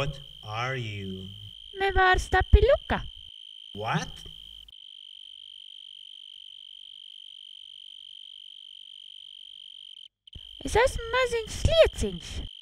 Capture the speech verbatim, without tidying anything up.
What are you? Nevar Stapiluka. What? Es esmu maziņš slieciņš.